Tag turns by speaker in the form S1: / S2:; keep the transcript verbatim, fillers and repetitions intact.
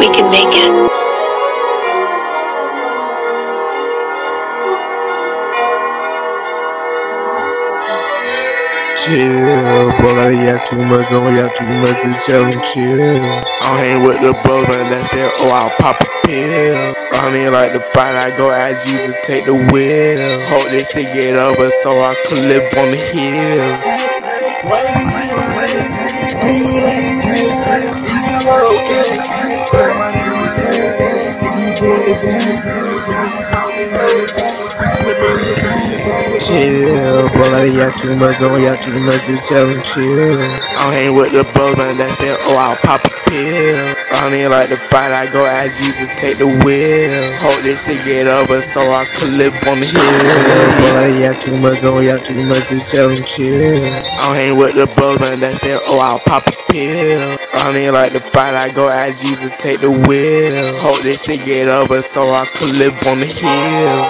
S1: we can make it.
S2: Chill, bro, like yeah, too much on, yeah, too much to chill and chill. I'm hanging with the bros, man, that said, oh, I'll pop a pill. I mean, like the fight, I go ask Jesus, take the wheel. Hope this shit get over so I could live on the hills. Why you saying, do you like the place? You say you're okay, but I'm not in the way. You do it, you call me late. Chill, bro, like yeah, too much on, yeah, too much to chill and chill. I'm hanging with the bros, man, that said, oh, I'll pop a pill. I mean, like the fight, I go ask Jesus, take the wheel. Hope this shit get over so I could live on the hill. Bro, like yeah, too much on, yeah, too much to chill and chill. I'm hanging with the bros, man, that said, oh, I'll pop a pill. I mean, like the fight, I go ask Jesus, take the wheel. Hope this shit get over so I could live on the hills.